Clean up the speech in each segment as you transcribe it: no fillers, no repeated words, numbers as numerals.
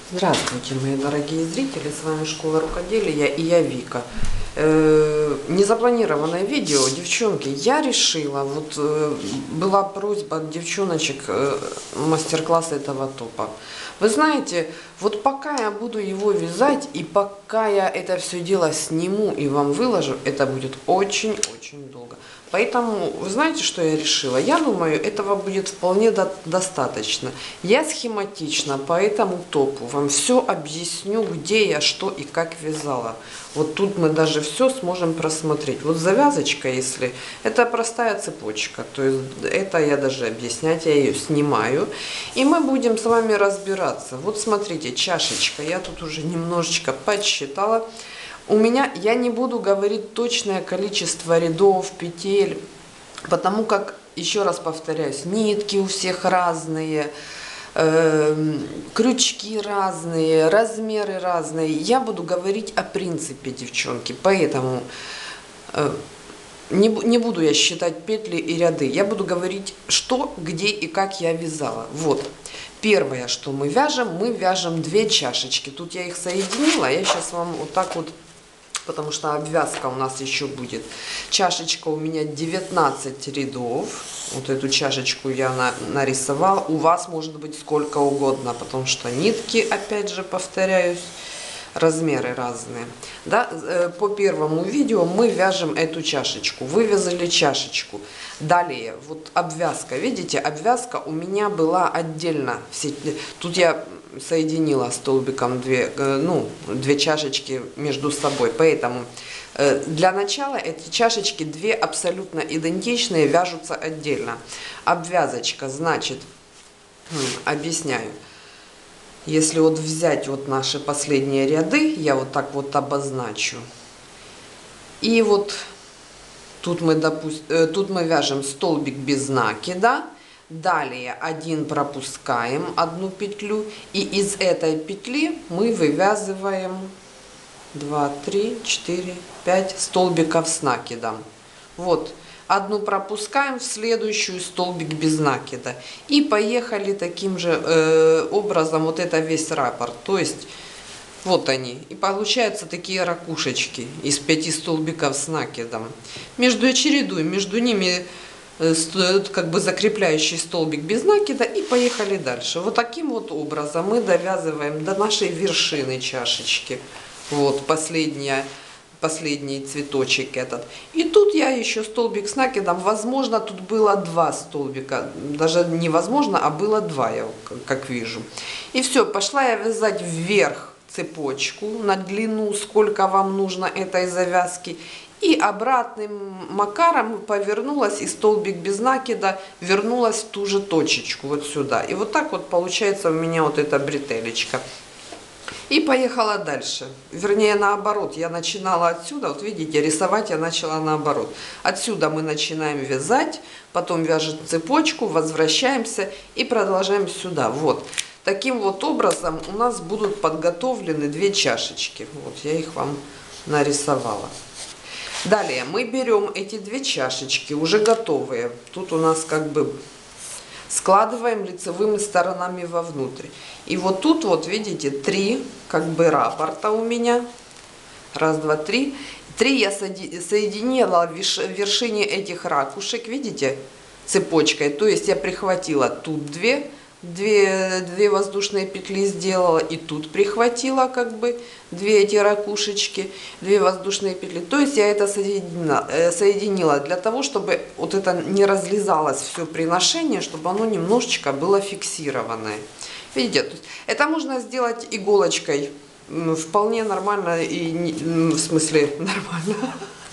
Здравствуйте, мои дорогие зрители, с вами Школа Рукоделия и я Вика. Незапланированное видео, девчонки, я решила, была просьба от девчоночек мастер-класс этого топа. Вы знаете, вот пока я буду его вязать и пока я это все дело сниму и вам выложу, это будет очень-очень долго. Поэтому, вы знаете, что я решила? Я думаю, этого будет вполне достаточно. Я схематично по этому топу вам все объясню, где я, что и как вязала. Вот тут мы даже все сможем просмотреть. Вот завязочка, если это простая цепочка, то есть это я даже объяснять, я ее снимаю. И мы будем с вами разбираться. Вот смотрите, чашечка, я тут уже немножечко подсчитала. У меня, я не буду говорить точное количество рядов, петель, потому как, еще раз повторяюсь, нитки у всех разные, крючки разные, размеры разные. Я буду говорить о принципе, девчонки, поэтому не буду я считать петли и ряды. Я буду говорить, что, где и как я вязала. Вот. Первое, что мы вяжем 2 чашечки. Тут я их соединила, я сейчас вам вот так вот, потому что обвязка у нас еще будет. Чашечка у меня 19 рядов. Вот эту чашечку я нарисовала. У вас может быть сколько угодно, потому что нитки, опять же, повторяюсь, размеры разные. Да? По первому видео мы вяжем эту чашечку. Вывязали чашечку. Далее, вот обвязка. Видите, обвязка у меня была отдельно. Тут я соединила столбиком 2 чашечки между собой. Поэтому для начала эти чашечки 2 абсолютно идентичные, вяжутся отдельно. Обвязочка, значит, объясняю. Если вот взять вот наши последние ряды, я вот так вот обозначу. И вот тут мы, тут мы вяжем столбик без накида. Далее 1 пропускаем, 1 петлю. И из этой петли мы вывязываем 2, 3, 4, 5 столбиков с накидом. Вот. 1 пропускаем, в следующую столбик без накида. И поехали таким же образом, вот это весь раппорт. То есть, вот они. И получаются такие ракушечки из 5 столбиков с накидом. Чередуем, между ними как бы закрепляющий столбик без накида. И поехали дальше. Вот таким вот образом мы довязываем до нашей вершины чашечки. Вот последний цветочек этот. И тут я еще столбик с накидом, возможно, тут было 2 столбика, даже невозможно, а было 2, я как вижу. И все, пошла я вязать вверх цепочку на длину, сколько вам нужно этой завязки. И обратным макаром повернулась, и столбик без накида вернулась в ту же точечку, вот сюда. И вот так вот получается у меня вот эта бретелечка. И поехала дальше. Вернее, наоборот, я начинала отсюда, вот видите, рисовать я начала наоборот. Отсюда мы начинаем вязать, потом вяжем цепочку, возвращаемся и продолжаем сюда. Вот. Таким вот образом у нас будут подготовлены 2 чашечки. Вот я их вам нарисовала. Далее мы берем эти 2 чашечки, уже готовые. Тут у нас как бы складываем лицевыми сторонами вовнутрь. И вот тут вот видите 3 как бы раппорта у меня. 1, 2, 3. 3 я соединила в вершине этих ракушек, видите, цепочкой. То есть я прихватила тут 2 воздушные петли сделала, и тут прихватила как бы 2 эти ракушечки, 2 воздушные петли. То есть я это соединила для того, чтобы вот это не разлезалось все при ношении, чтобы оно немножечко было фиксированное. Видите, то есть это можно сделать иголочкой, вполне нормально, и в смысле нормально.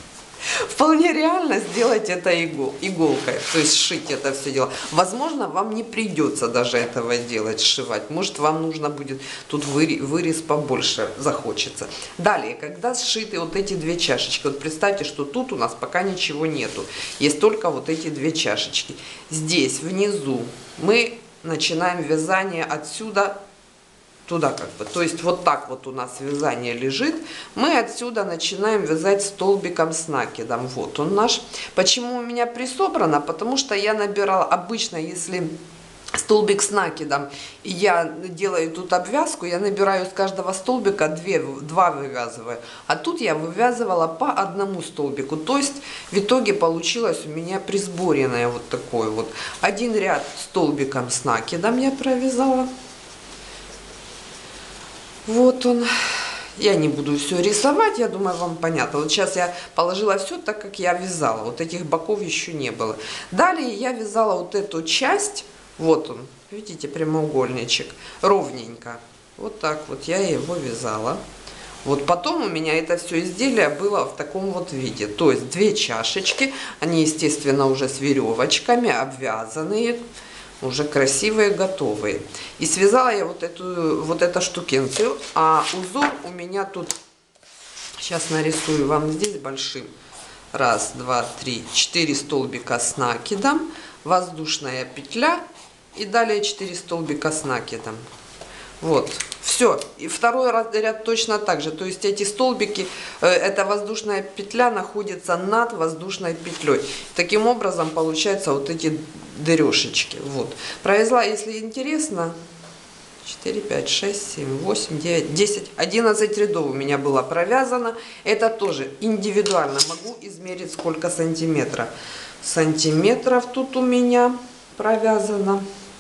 Вполне реально сделать это иголкой, то есть сшить это все дело. Возможно, вам не придется даже этого делать, сшивать. Может, вам нужно будет тут вырез побольше захочется. Далее, когда сшиты вот эти 2 чашечки, вот представьте, что тут у нас пока ничего нету. Есть только вот эти 2 чашечки. Здесь, внизу, мы начинаем вязание отсюда туда как бы. То есть вот так вот у нас вязание лежит. Мы отсюда начинаем вязать столбиком с накидом. Вот он наш. Почему у меня присобрано? Потому что я набирала, обычно, если столбик с накидом, и я делаю тут обвязку, я набираю с каждого столбика 2 вывязываю, а тут я вывязывала по одному столбику, то есть в итоге получилось у меня присборенное вот такое вот. Один ряд столбиком с накидом я провязала, вот он. Я не буду все рисовать, я думаю, вам понятно. Вот сейчас я положила все так, как я вязала. Вот этих боков еще не было. Далее я вязала вот эту часть. Вот он, видите, прямоугольничек. Ровненько. Вот так вот я его вязала. Вот потом у меня это все изделие было в таком вот виде. То есть 2 чашечки. Они, естественно, уже с веревочками, обвязанные. Уже красивые, готовые. И связала я вот эту штукенцию. А узор у меня тут, сейчас нарисую вам здесь большим. 1, 2, 3, 4 столбика с накидом, воздушная петля и далее 4 столбика с накидом. Вот, все. И второй ряд точно так же. То есть эти столбики, эта воздушная петля находится над воздушной петлей. Таким образом получаются вот эти дырешечки. Вот. Провязала, если интересно, 4, 5, 6, 7, 8, 9, 10, 11 рядов у меня было провязано. Это тоже индивидуально. Могу измерить сколько сантиметров. Сантиметров тут у меня провязано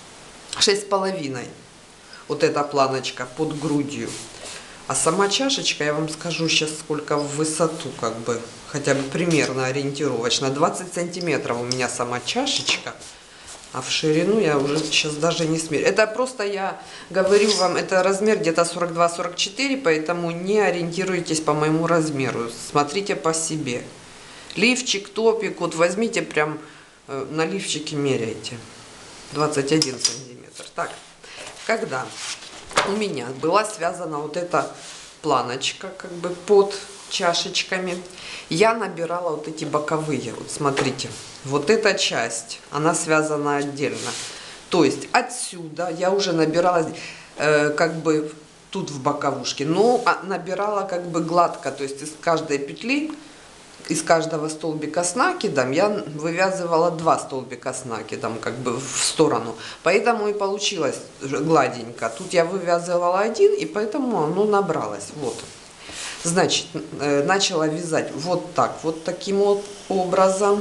6,5. Вот эта планочка под грудью. А сама чашечка, я вам скажу сейчас, сколько в высоту, как бы, хотя бы примерно ориентировочно. 20 сантиметров у меня сама чашечка. А в ширину я уже сейчас даже не смерю. Это просто я говорю вам, это размер где-то 42-44, поэтому не ориентируйтесь по моему размеру. Смотрите по себе. Лифчик, топик, вот возьмите прям на лифчике меряйте. 21 сантиметр. Так. Когда у меня была связана вот эта планочка как бы под чашечками, я набирала вот эти боковые. Вот смотрите, вот эта часть, она связана отдельно. То есть отсюда я уже набирала как бы тут в боковушке, но набирала как бы гладко, то есть из каждой петли, из каждого столбика с накидом я вывязывала 2 столбика с накидом как бы в сторону. Поэтому и получилось гладенько. Тут я вывязывала 1, и поэтому оно набралось. Вот. Значит, начала вязать вот так, вот таким вот образом.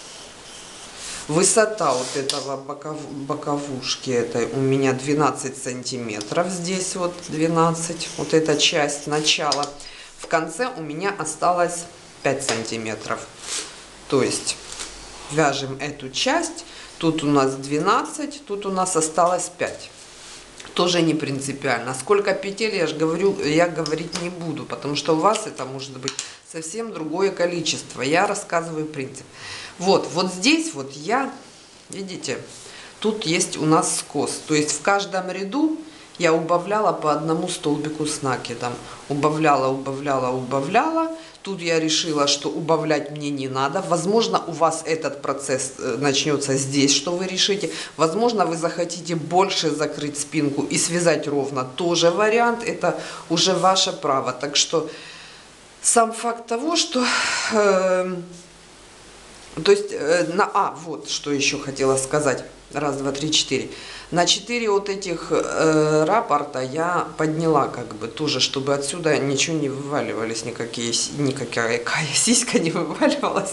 Высота вот этого боковушки этой у меня 12 сантиметров. Здесь вот 12. Вот эта часть начала. В конце у меня осталось 5 сантиметров. То есть вяжем эту часть. Тут у нас 12, тут у нас осталось 5. Тоже не принципиально. Сколько петель, я же говорю, я говорить не буду, потому что у вас это может быть совсем другое количество. Я рассказываю принцип. Вот здесь вот я, видите, тут есть у нас скос. То есть в каждом ряду я убавляла по одному столбику с накидом. Убавляла, убавляла, убавляла. Тут я решила, что убавлять мне не надо. Возможно, у вас этот процесс начнется здесь, что вы решите. Возможно, вы захотите больше закрыть спинку и связать ровно. Тоже вариант. Это уже ваше право. Так что сам факт того, что... то есть, вот что еще хотела сказать. 1, 2, 3, 4. На 4 вот этих раппорта я подняла как бы тоже, чтобы отсюда ничего не вываливались, никакая сиська не вываливалась.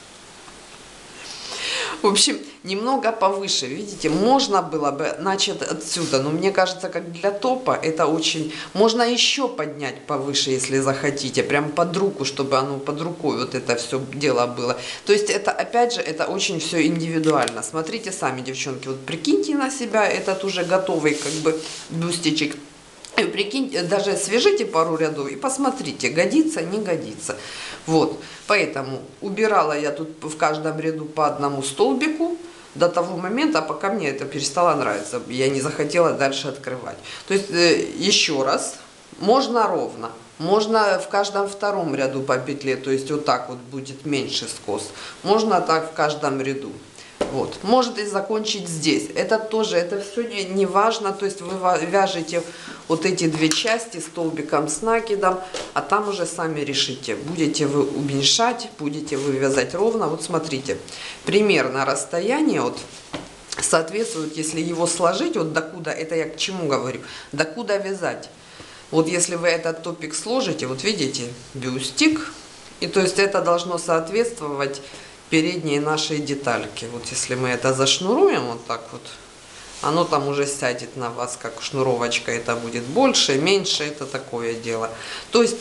В общем, немного повыше, видите, можно было бы начать отсюда, но мне кажется, как для топа это очень... Можно еще поднять повыше, если захотите, прям под руку, чтобы оно под рукой вот это все дело было. То есть это, опять же, это очень все индивидуально. Смотрите сами, девчонки, вот прикиньте на себя этот уже готовый как бы бюстичек. И прикиньте, даже свяжите пару рядов и посмотрите, годится, не годится. Вот, поэтому убирала я тут в каждом ряду по одному столбику до того момента, пока мне это перестало нравиться. Я не захотела дальше открывать. То есть, еще раз, можно ровно, можно в каждом втором ряду по петле, то есть вот так вот будет меньше скос. Можно так в каждом ряду. Вот. Может и закончить здесь. Это тоже, это все не важно. То есть вы вяжете вот эти 2 части столбиком с накидом, а там уже сами решите. Будете вы уменьшать, будете вы вязать ровно. Вот смотрите, примерно расстояние вот соответствует, если его сложить, вот докуда, это я к чему говорю, докуда вязать. Вот если вы этот топик сложите, вот видите, бюстик, и то есть это должно соответствовать передней нашей детальке. Вот если мы это зашнуруем вот так вот, оно там уже сядет на вас, как шнуровочка, это будет больше, меньше, это такое дело. То есть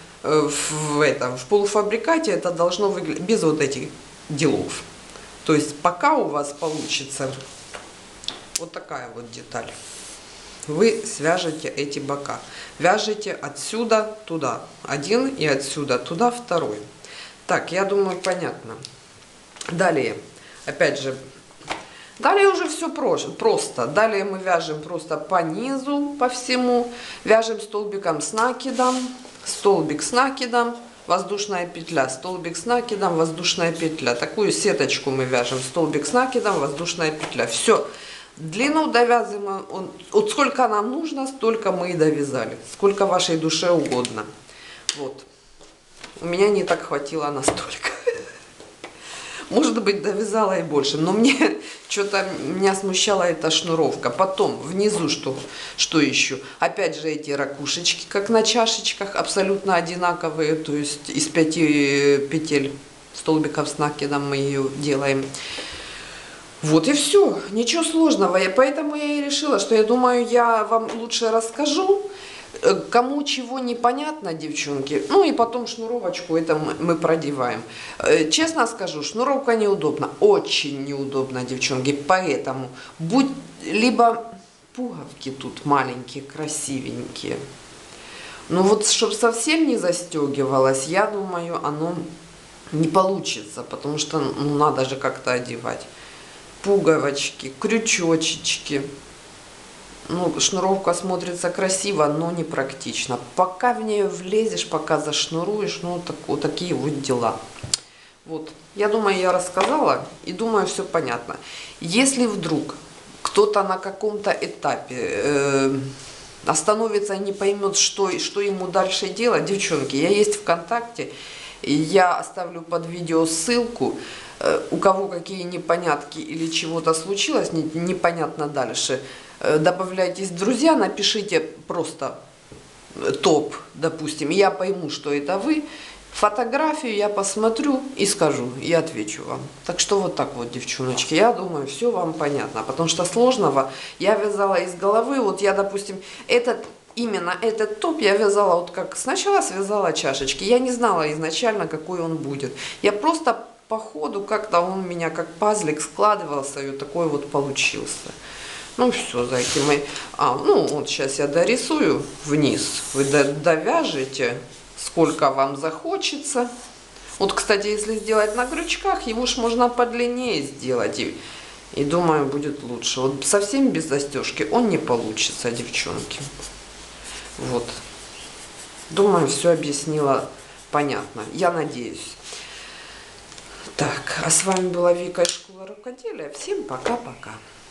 в полуфабрикате это должно выглядеть без вот этих делов. То есть пока у вас получится вот такая вот деталь, вы свяжете эти бока. Вяжете отсюда туда один и отсюда туда второй. Так, я думаю, понятно. Далее, опять же, далее уже все просто. Далее мы вяжем просто по низу, по всему. Вяжем столбиком с накидом, столбик с накидом, воздушная петля, столбик с накидом, воздушная петля. Такую сеточку мы вяжем, столбик с накидом, воздушная петля. Все. Длину довязываем, вот сколько нам нужно, столько мы и довязали. Сколько вашей душе угодно. Вот. У меня не так хватило настолько. Может быть, довязала и больше. Но мне что-то меня смущала эта шнуровка. Потом внизу что еще? Опять же эти ракушечки, как на чашечках, абсолютно одинаковые. То есть из 5 петель столбиков с накидом мы ее делаем. Вот и все, ничего сложного. Поэтому я и решила, что я думаю, я вам лучше расскажу, кому чего непонятно, девчонки. Ну и потом шнуровочку это мы продеваем. Честно скажу, шнуровка неудобна, очень неудобно, девчонки. Поэтому будь либо пуговки тут маленькие, красивенькие. Но вот чтобы совсем не застегивалось, я думаю, оно не получится, потому что ну, надо же как-то одевать. Пуговочки, крючочечки. Ну, шнуровка смотрится красиво, но не практично. Пока в нее влезешь, пока зашнуруешь, ну, вот такие вот дела. Вот, я думаю, я рассказала, и думаю, все понятно. Если вдруг кто-то на каком-то этапе остановится и не поймет, что ему дальше делать, девчонки, я есть ВКонтакте, я оставлю под видео ссылку. У кого какие непонятки или чего-то случилось, непонятно дальше, добавляйтесь в друзья, напишите просто топ, допустим, я пойму, что это вы, фотографию я посмотрю и скажу, и отвечу вам. Так что вот так вот, девчоночки, я думаю, все вам понятно, потому что сложного я вязала из головы, вот я, допустим, именно этот топ я вязала, вот как сначала связала чашечки, я не знала изначально, какой он будет, я просто по ходу как-то он у меня как пазлик складывался, и вот такой вот получился. Ну все, зайки мои. Ну вот сейчас я дорисую вниз. Вы довяжете, сколько вам захочется. Вот, кстати, если сделать на крючках, его ж можно подлиннее сделать. И думаю, будет лучше. Вот совсем без застежки он не получится, девчонки. Вот. Думаю, все объяснила понятно. Я надеюсь. Так, а с вами была Вика из Школы Рукоделия. Всем пока-пока.